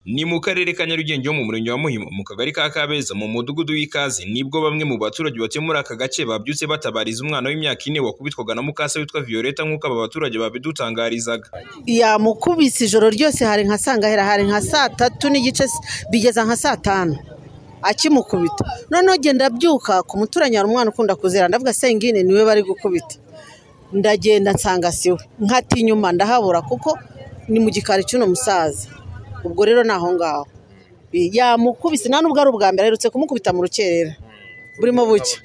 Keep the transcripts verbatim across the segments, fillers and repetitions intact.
Ni mu karere ka Nyarugenge mu murenge wa Muhima mu kagari ka Kabeza mu mudugudu w'Ikaze nibwo bamwe mu baturage batuye muri aka gace babyutse batabariza umwana w'imyaka ine wakubitwaga na mukase witwa Violeta nk'uko aba baturage babidutangarizaga. Yamukubise ijoro ryose hari nka sangahera hari nka saa tatu n'igice bigeza nka saa tanu akimukubita. Noneho genda byuka ku muturanye hari umwana ukunda kuzera ndavuga sengine niwe bari gukubita. Ndagenda nsanga siwe nkati inyuma ndahabura kuko ni mu gikari cy'uno musaza. Ubwo rero naho ngaho yamukubise nta nubwo ari ubwa mbere aherutse kumukubita mu rukerera burimo buke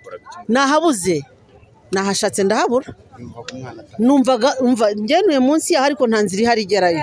nahabuze nahashatse ndahabura numvaga umva ngenuye munsi ya ariko nta nzira ihari igerayo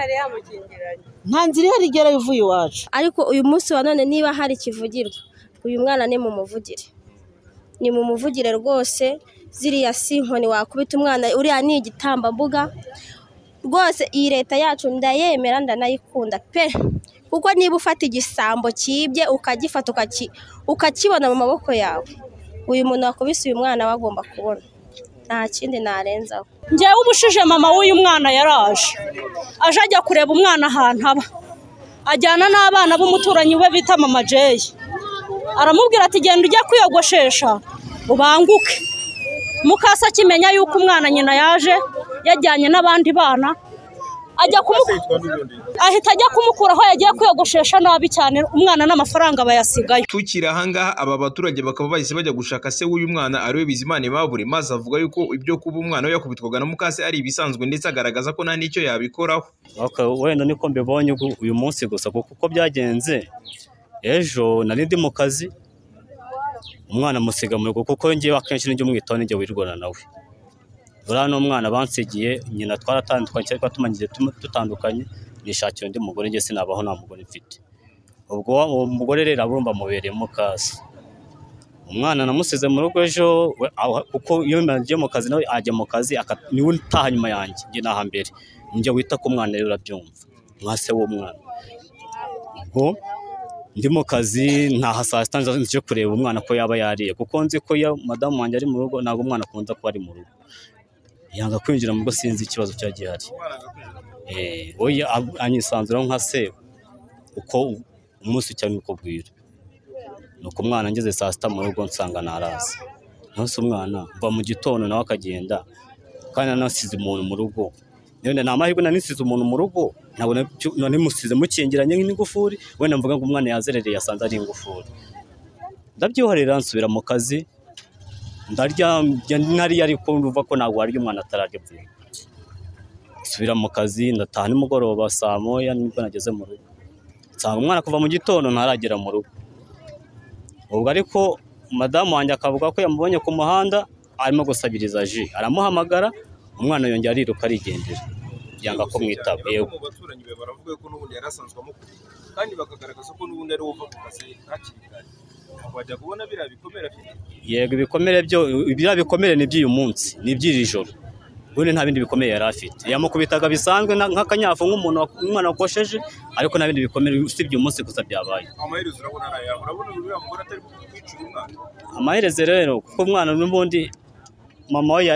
nta nzira ihari igerayo uvuye iwacu. Ariko uyu munsi wa none niba hari kivugirwa uyu mwana ni mu muvugire ni mu muvugire rwose ziriya si inkoni wakubita umwana uriya ni igitambambuga rwose. Iyi leta yacu ndayemera ndanayikunda pe kuko niba ufata igisambo kibye ukagifata ukakibona mu maboko yawe uyu muntu wakubise uyu mwana wagomba kubona nta kindi narenzaho. Njyewe umushije mama w'uyu mwana yaraje aje ajya kureba umwana ahantu aba ajyana n'abana b'umuturanyi we bita mama Jay aramubwira ati genda ujya kwiyogoshesha ubanguke. Mukasa akimenya yuko umwana nyina yaje yajyanye n'abandi bana ajya ahita ajya kumukura aho yagiye kwiyogoshesha nabi cyane umwana n'amafaranga bayasigaye. Tukira ahangaha aba baturage bakaba bahise bajya gushaka se w'uyu mwana ariwe Bizimana Babure maze avuga yuko ibyo kuba umwana yakubitwaga na mukase ari ibisanzwe ndetse agaragaza ko nta n'icyo yabikoraho. Wenda niko mbibonye uyu munsi gusa kuko byagenze ejo nari ndi mu kazi umwana musiga mu rugo kuko ngiye akenshi n'ijyo mwitone njye wirwana nawe. Buriya n'umwana bansigiye nyina twaratandukanye cyangwa tumanyije dutandukanye nishakira undi mugore njye sinabaho nta mugore mfite. Ubwo uwo mugore rero abumba mubereye mukase umwana namusize mu rugo ejo kuko iyo ngiye mu kazi nawe ajya mu kazi niwe utaha nyuma yanjye njye naha mbere njye wita ku mwana rero urabyumva mwase w'umwana. Ubwo ndi mu kazi ntaha saa sita nje kureba umwana ko yaba yariye kuko nzi ko ya madamu wanjye ari mu rugo ntabwo umwana akunda ko ari mu rugo yanga kwinjira mu rugo sinzi ikibazo cya gihari. Eh oya anyisanzura nka se uko umunsi cyane uko bwira nuko umwana ngeze saa sita mu rugo nsanga naraza nose umwana mva mu gitondo nawe akagenda kandi nasize umuntu mu rugo none nta mahirwe nanisize umuntu mu rugo nabona none musize mukingiranye nk'ingufuri wenda mvuga ngo umwana yazerereye yasanze ari ingufuri ndabyihorera nsubira mu kazi ndarya nari yari kumva ko nagwa ari umwana atararya bwe subira mu kazi ndataha nimugoroba saa moya nibwo nageze mu rugo nsanga umwana kuva mu gitondo ntaragera mu rugo. Ubwo ariko madamu wanjye akavuga ko yamubonye ku muhanda arimo gusabiriza ji aramuhamagara umwana yongera ariruka arigendera yanga ko mwitaba. Yego mu baturanyi be baravuga ko n'ubundi yarasanzwe amukubita kandi bakagaragaza ko n'ubundi ari uva ku kazi hakiri kare wajya kubona biriya bikomere afite. Yego ibikomere byo biriya bikomere ni by'uyu munsi ni by'iri joro ubundi nta bindi bikomere yari afite yamukubitaga bisanzwe nk'akanyafu nk'umuntu umwana wakosheje ariko nta bindi bikomere usibye umunsi gusa byabaye. Amaherezo urabona araya urabona uriya mugore atari kwicura umwana. Amaherezo rero kuko umwana n'ubundi mama we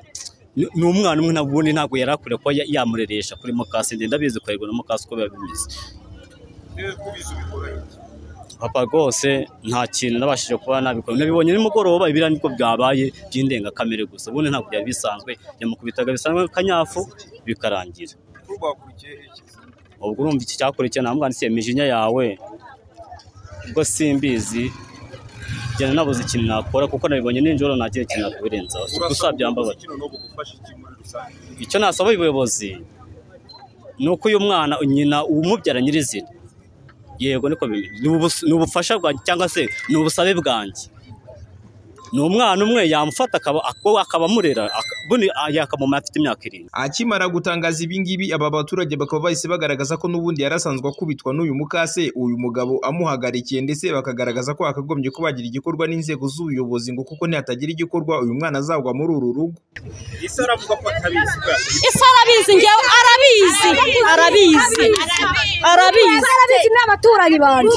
ni umwana umwe n'ubundi ntabwo yari akure ko yamureresha kuri mukase ndenda bizi kurego na mukase uko biba bimeze. Papa rwose nta kintu nabashije kuba nabikora nabibonye nimugoroba ibira niko byabaye by'indenga kamere gusa ubundi ntabwo byari bisanzwe yamukubitaga bisanzwe kanyafu bikarangira. Ubwo urumva iki cyakurikiye namwanditse imijinya yawe ubwo simbizi cyane nabuze ikintu nakora kuko nabibonye ninjoro nagiye kintu nakubirenza gusa byambabaje. Icyo nasaba ubuyobozi nuko uyu mwana nyina umubyara nyirizina yego niko ni ubufasha bwanjye cyangwa se ni ubusabe bwanjye ni umwana umwe yamufata akaba akaba murera bundi yakamuma afite imyaka irindwi. Akimara gutangaza ibi ngibi aba baturage bakaba bahise bagaragaza ko n'ubundi yarasanzwe akubitwa n'uyu mukase uyu mugabo amuhagarikiye ndetse bakagaragaza ko akagombye kubagira igikorwa n'inzego z'ubuyobozi ngo kuko ntihatagira igikorwa uyu mwana azagwa muri uru rugo. Isi aravuga ko atabizi isi arabizi ngewe arabizi arabizi arabizi n'abaturanyi banje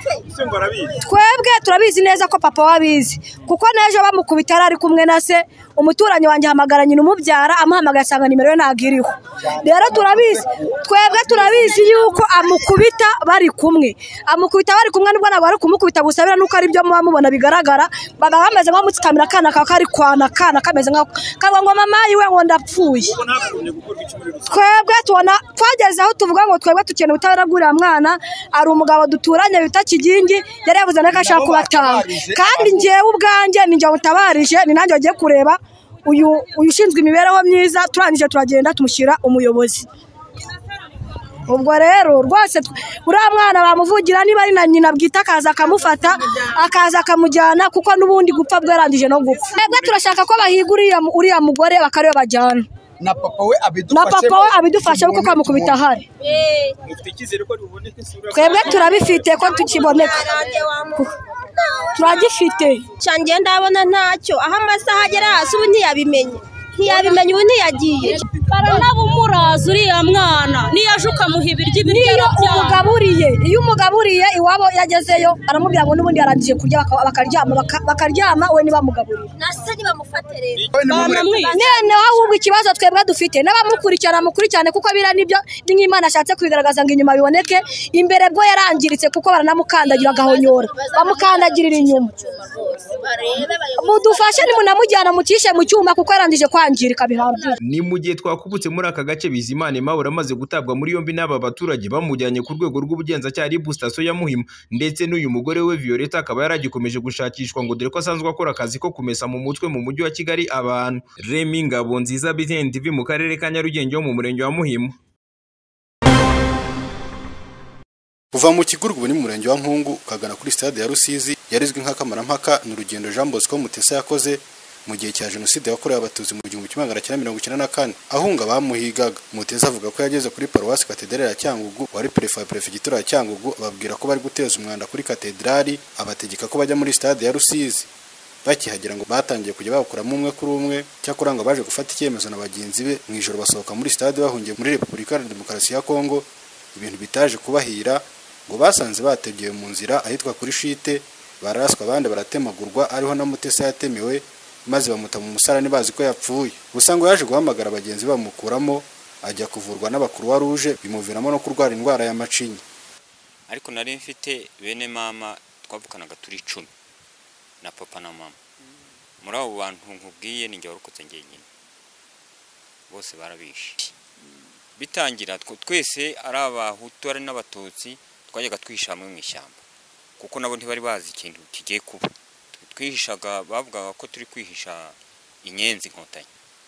twebwe turabizi neza ko papa wabizi kuko nejo bamukubita ari kumwe na se umuturanyi wanjye hamagara nyina umubyara amuhamagaye asanga nimero ye ntabwo iriho. Rero turabizi twebwe turabizi yuko amukubita bari kumwe amukubita bari kumwe nubwo ntabwo ari kumukubita gusabira nuko ari byo muba mubona bigaragara baba bameze nko mutsikamira akana kakari kwana kana kameze nka kavuga ngo mama yiwe ngo ndapfuye. Twebwe tubona twageze aho tuvuga ngo twebwe tukeneye ubutabera bw'uriya mwana ari umugabo duturanye bita Kigingi yari yavuze ko ashaka kubatanga kandi njyewe ubwanjye ninjye mutabarije ni nanjye wagiye kureba uyu uyu ushinzwe imibereho myiza turangije turagenda tumushyira umuyobozi. Ubwo rero rwose uriya mwana bamuvugira niba ari na nyina bwita akaza akamufata akaza akamujyana kuko n'ubundi gupfa bwarangije no gupfa. Twebwe turashaka ko bahiga uriya mugore bakareba bajyana na papa we abidufashe na papa we abidufashe kuko kamukubita hari. Twebwe turabifite ko tukiboneka turagifite cyangwa ndabona ntacyo aho amasaha agera hasi ubu ntiyabimenye ntiyabimenye ubu ntiyagiye baranabumuraza uriya mwana niyaje ukamuha ibiryo ibiryo umugaburiye iyo umugaburiye iwabo yagezeyo aramubwira ngo n'ubundi yarangije kurya bakaryama bakaryama we niba mugaburiye nase nibamufate rero nene ahubwo ikibazo twebwe dufite n'abamukurikirana mukurikirane kuko bira nibyo n'Imana ashatse kwigaragaza ngo inyuma biboneke imbere bwo yarangiritse kuko baranamukandagira gahonyora bamukandagirira inyuma mudufashe ni munamujyana mucishe mu cyuma kuko yarangije kwangirika bihambye. Ni mu gihe twakubutse muri aka gace Bizimana Aimable amaze gutabwa muri yombi n'aba baturage bamujyanye ku rwego rw'ubugenzacyaha ribu station ya Muhima ndetse n'uyu mugore we Violeta akaba yaragikomeje gushakishwa ngo dore ko asanzwe akora akazi ko kumesa mu mutwe mu mujyi wa Kigali abantu. Remy Ngabonziza B T N T V mu karere ka Nyarugenge ho mu murenge wa Muhima. Kuva mu Kiguruguru ni mu murenge wa Nkungu kagana kuri stade ya Rusizi yarizwe nk'akamarampaka n'urugendo Jean Bosco Mutesa yakoze mu gihe cya jenoside yakorewe abatutsi mu gihumbi kimwe magana cyenda mirongo icyenda na kane ahunga bamuhigaga. Mutesa avuga ko yageze kuri paruwasi katedrali ya Cyangugu wari prefe prefegitura ya Cyangugu babwira ko bari guteza umwanda kuri katedrali abategeka ko bajya muri stade ya Rusizi. Bakihagera ngo batangiye kujya bakuramo umwe kuri umwe cyakora ngo baje gufata icyemezo na bagenzi be mu ijoro basohoka muri stade bahungiye muri Repubulika ya Demokarasi ya Kongo. Ibintu bitaje kubahira ngo basanze bategeye mu nzira ahitwa kuri shite baraswa abandi baratemagurwa ariho na Mutesa yatemewe maze bamuta mu musarani bazi ko yapfuye. Gusa ngo yaje guhamagara bagenzi bamukuramo ajya kuvurwa n'abakuru wa Rouge bimuviramo no kurwara indwara ya macinya. Ariko nari mfite bene mama twavukanaga turi icumi na papa na mama. Muri abo bantu nkubwiye ninjye warokotse ngenyine bose barabishe. Bitangira twese ari abahutu ari n'abatutsi twajyaga twishamwe mu ishyamba kuko nabo ntibari bazi ikintu kigiye kuba. Twihishaga bavugaga ko turi kwihisha inyenzi inkotanyi.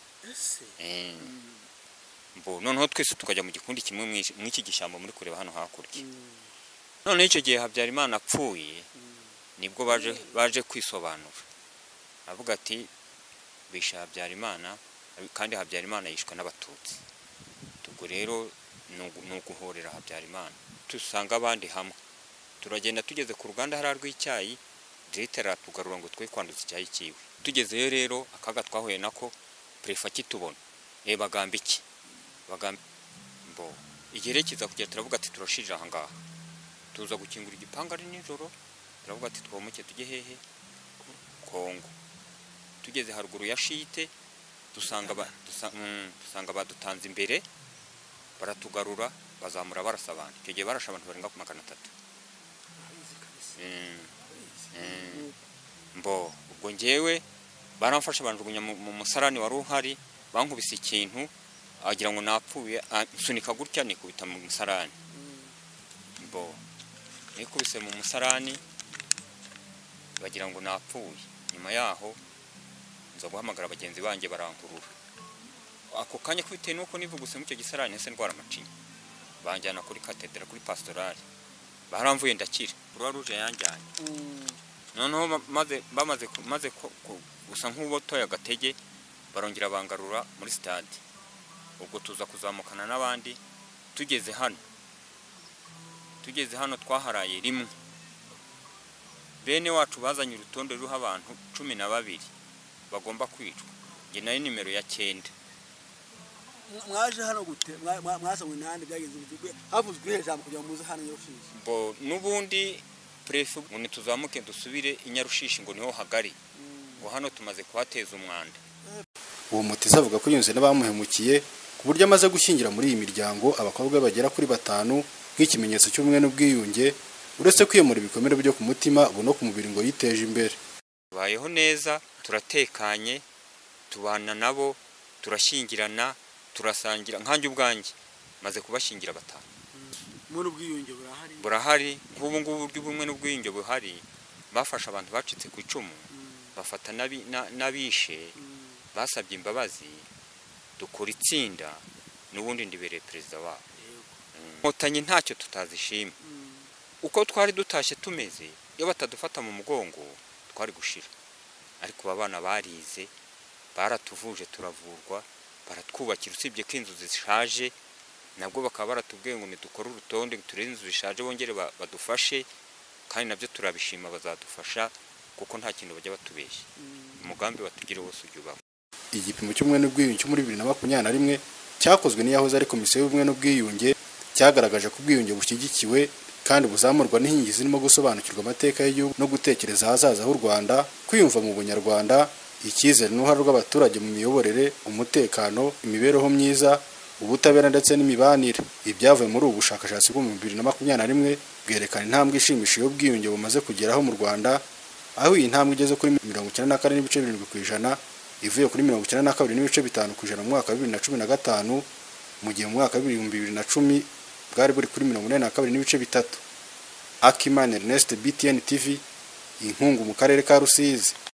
Eh mbo noneho twese tukajya mu gikundi kimwe mu iki gishyamba muri kureba hano hakurya. None icyo gihe Habyarimana apfuye nibwo baje baje kwisobanura avuga ati bisha Habyarimana kandi Habyarimana yishwe n'abatutsi. Tubwo rero nuguhorera Habyarimana tusanga abandi hamwe turagenda tugeze ku ruganda hararwa icyayi diretera tugarura ngo twe kwanduza icyayi kiwe. Tugezeyo rero akaga twahuye nako prefa kitubona e bagamba iki bagamba mbo igerekeza kujya turavuga ati turashirira aha ngaha tuza gukingura igipanga ari nijoro turavuga ati twomuke tujye hehe Kongo. Tugeze haruguru ya shite dusanga ba dusanga badutanze imbere baratugarura bazamura barasa abantu icyo gihe barasha abantu barenga ku magana atatu. Mbo ubwo ngewe baramfasha banjugunya mu musarani wari uhari bankubise ikintu agira ngo napfuye sunika gutya nikubita mu musarani. Mbo nikubise mu musarani bagira ngo napfuye. Nyuma yaho nza guhamagara abagenzi banjye barankurura ako kanya kubitewe nuko nivuguse mu cyo gisarani ese ndwara macinya banjyana kuri katedra kuri pastorale baramvuye ndakira Croix Rouge yanjyanye. Noneho maze bamaze maze gusa nk'ubotoya agatege barongera bangarura muri stade. Ubwo tuza kuzamukana n'abandi tugeze hano tugeze hano twaharaye rimwe bene wacu bazanye urutonde ruha abantu cumi na babiri bagomba kwicwa nge nayo nimero ya cyenda. Mwaje hano gute mwasanywe n'ahandi byagenze bitugwe havuzwe ijambo kugira muze hano Nyarushishi. Bo nubundi prefe ngo nituzamuke dusubire i Nyarushishi ngo niho hagari ngo hano tumaze kuhateza umwanda. uwo Mutesi avuga ko yunze n'abamuhemukiye ku buryo amaze gushyingira muri iyi miryango abakobwa bagera kuri batanu nk'ikimenyetso cy'ubumwe n'ubwiyunge, uretse kwiyemura ibikomere byo ku mutima ubu no ku mubiri ngo yiteje imbere. Bayeho neza, turatekanye, tubana nabo, turashyingirana, turasangira. Nkanjye ubwanjye maze kubashyingira batanu. Muri ubwiyunge burahari. Burahari, nk'ubu ngubu ubumwe n'ubwiyunge buhari, bafasha abantu bacitse ku icumu, bafata n'abishe, basabye imbabazi, dukora itsinda, n'ubundi ndibereye perezida wabo. Inkotanyi ntacyo tutazishima. Uko twari dutashye tumeze, iyo batadufata mu mugongo twari gushira. Ariko abana barize, baratuvuje turavurwa, baratwubakira, usibye ko inzu zishaje, nabwo bakaba baratubwiye ngo nidukore urutonde turebe inzu zishaje bongere badufashe, kandi nabyo turabishima, bazadufasha kuko nta kintu bajya batubeshya. Umugambi batugire wose ubyubaho. Igipimo cy'ubumwe n'ubwiyunge muri bibiri na makumyabiri na rimwe cyakozwe n'iyahoze ari komisiyo y'ubumwe n'ubwiyunge cyagaragaje ko ubwiyunge bushyigikiwe kandi buzamurwa n'inkingi zirimo gusobanukirwa amateka y'igihugu no gutekereza ahazaza h'u Rwanda, kwiyumva mu bunyarwanda, icyizere n'uruhare rw'abaturage mu miyoborere, umutekano, imibereho myiza, ubutabera ndetse n'imibanire. Ibyavuye muri ubu bushakashatsi bwo mu bibiri na makumyabiri na rimwe bwerekana intambwe ishimishije y'ubwiyunge bumaze kugeraho mu Rwanda, aho iyi ntambwe igeze kuri mirongo icyenda na kane n'ibice birindwi ku ijana, ivuye kuri mirongo icyenda na kabiri n'ibice bitanu ku ijana mu mwaka wa bibiri na cumi na gatanu, mu gihe mu mwaka w'ibihumbi bibiri na cumi bwari buri kuri mirongo inani na kabiri n'ibice bitatu. Akimana Ernest, B T N T V, Inkungu mu karere ka Rusizi.